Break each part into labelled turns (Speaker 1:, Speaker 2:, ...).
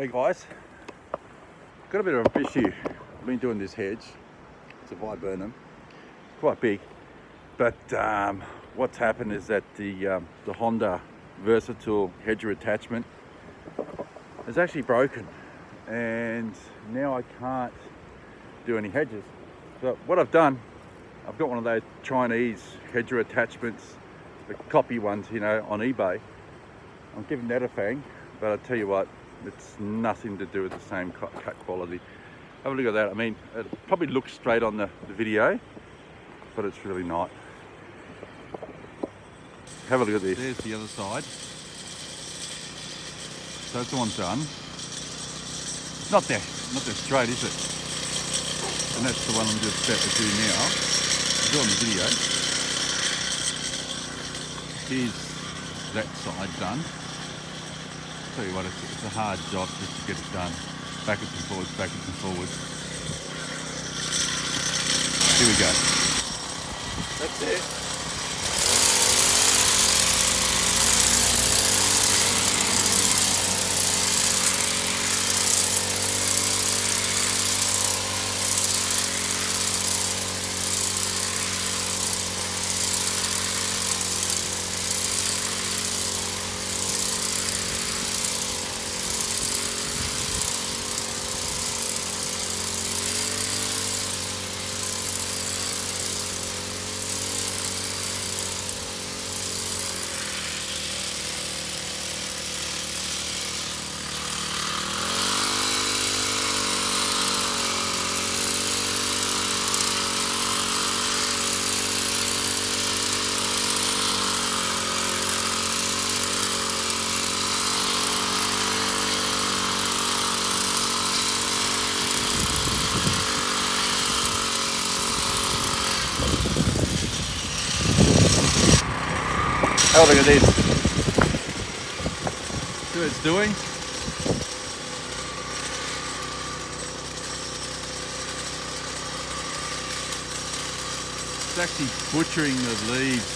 Speaker 1: Hey guys, got a bit of an issue. I've been doing this hedge. It's a viburnum, quite big. But what's happened is that the Chonda versatile hedger attachment is actually broken, and now I can't do any hedges. So what I've done, I've got one of those Chinese hedger attachments, the copy ones, you know, on eBay. I'm giving that a fang, but I tell you what, it's nothing to do with the same cut quality. Have a look at that. I mean, it probably looks straight on the video, but it's really not. Have a look at this. There's the other side. So that's the one done. Not that straight, is it? And that's the one I'm just about to do now. I'll do it on the video. Here's that side done. Tell you what, it's a hard job just to get it done. Backwards and forwards, backwards and forwards. Here we go. That's it. Have a look at this. See what it's doing? It's actually butchering the leaves.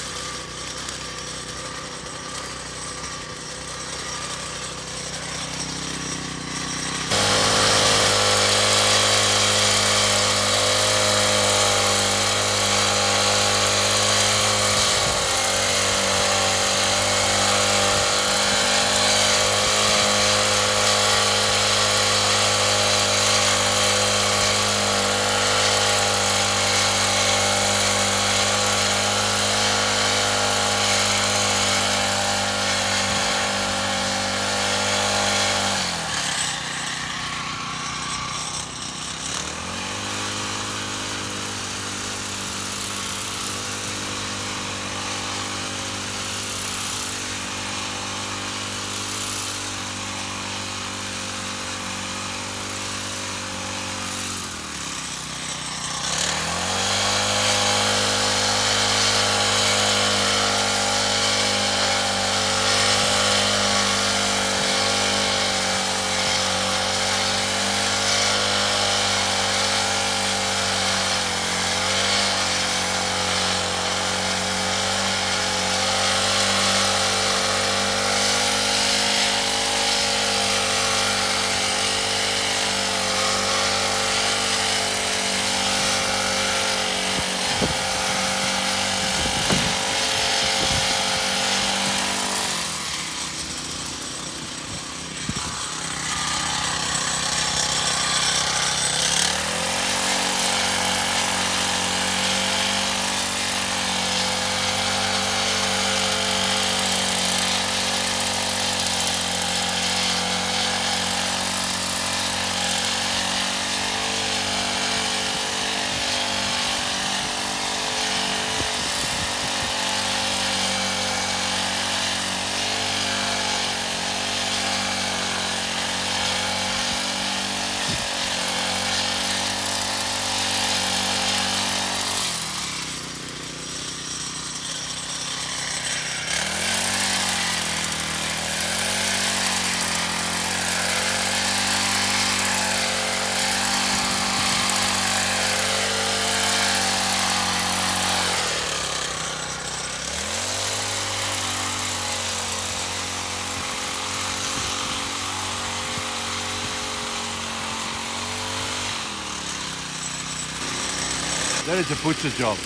Speaker 1: That is a butcher job.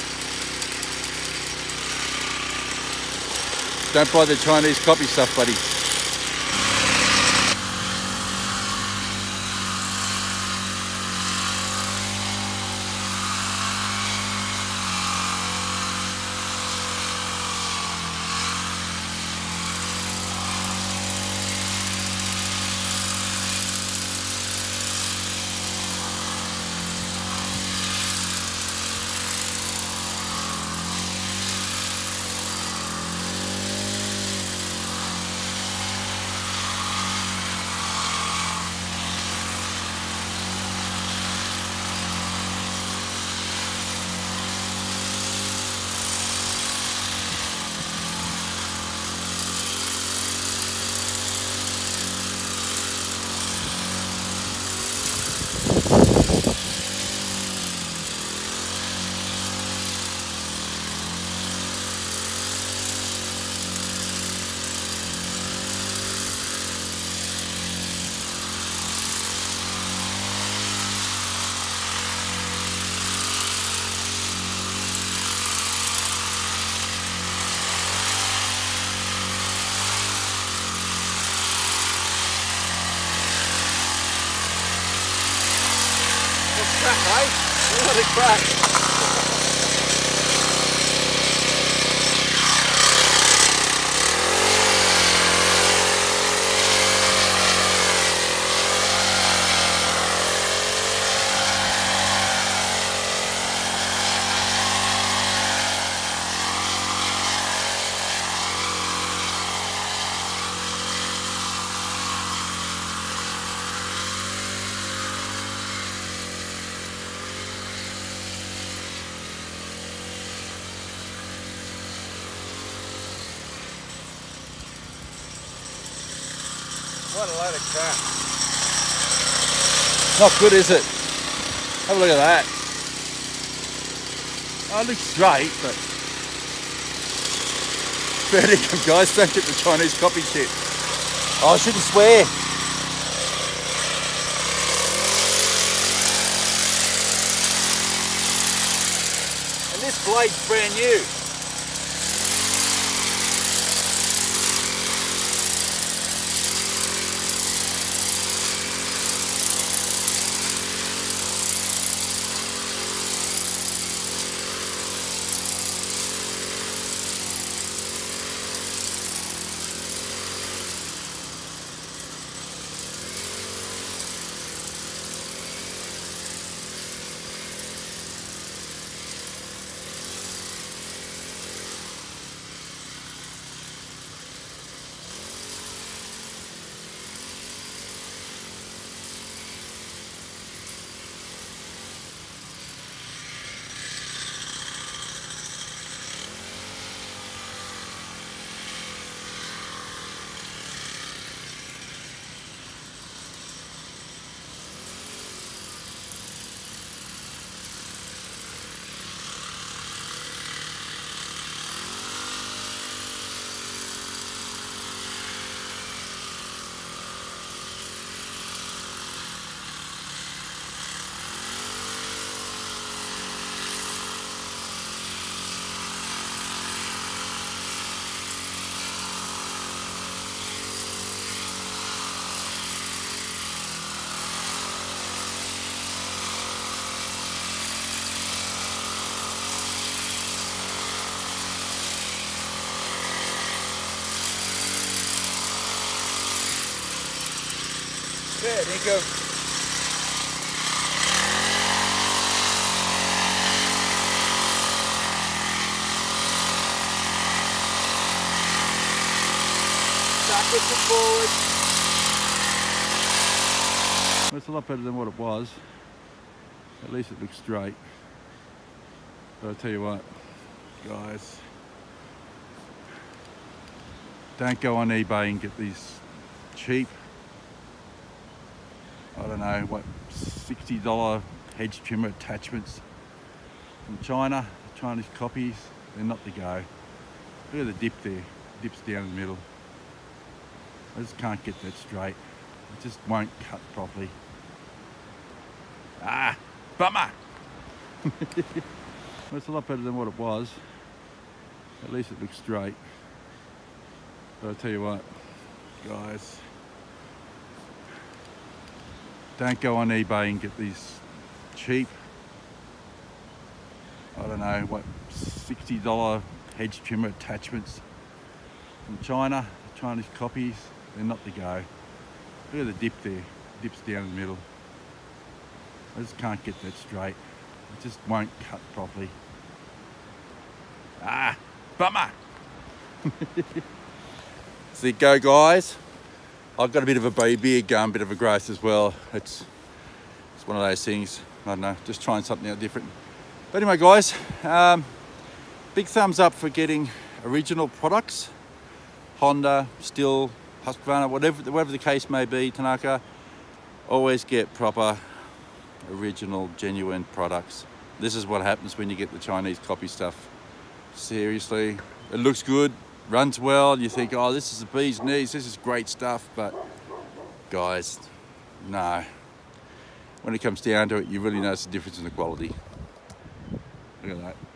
Speaker 1: Don't buy the Chinese copy stuff, buddy. Crack, eh? What a crack! What a load of crap. Not good, is it? Have a look at that. Oh, it looks straight, but fair dinkum, guys. Don't get the Chinese copy shit. Oh, I shouldn't swear. And this blade's brand new. Fair dinkum. Backwards and forwards. That's a lot better than what it was. At least it looks straight. But I'll tell you what, guys, don't go on eBay and get these cheap, I don't know, what, $60 hedge trimmer attachments from China, Chinese copies. They're not the go. Look at the dip there, dips down in the middle. I just can't get that straight. It just won't cut properly. Ah, bummer. It's a lot better than what it was. At least it looks straight. But I'll tell you what, guys, don't go on eBay and get these cheap, I don't know, what, $60 hedge trimmer attachments from China, Chinese copies. They're not the go. Look at the dip there, dips down in the middle. I just can't get that straight. It just won't cut properly. Ah, bummer. So there you go, guys. I've got a bit of a beard going, bit of a growth as well. It's one of those things. I don't know, just trying something out different. But anyway, guys, big thumbs up for getting original products. Honda, Still, Husqvarna, whatever the case may be, Tanaka. Always get proper, original, genuine products. This is what happens when you get the Chinese copy stuff. Seriously, it looks good, runs well. You think, oh, this is the bee's knees, this is great stuff. But guys, no. When it comes down to it, you really notice the difference in the quality. Look at that.